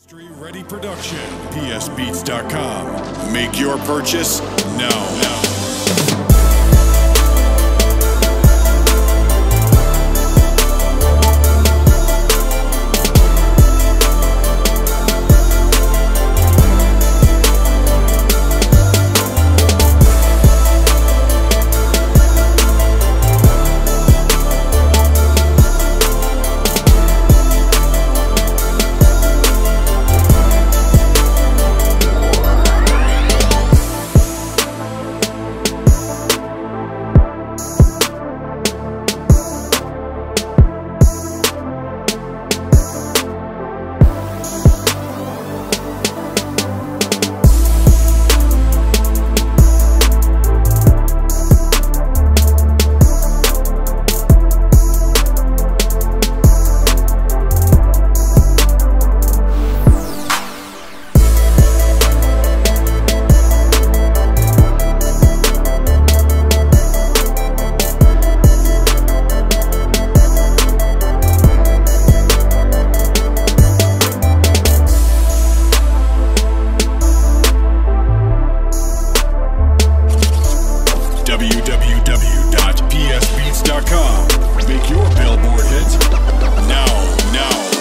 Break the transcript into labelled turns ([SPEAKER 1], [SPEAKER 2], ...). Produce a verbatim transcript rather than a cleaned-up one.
[SPEAKER 1] Industry Ready Production. P S beats dot com. Make your purchase now. now. w w w dot p s beats dot com. Make your billboard hit now, now.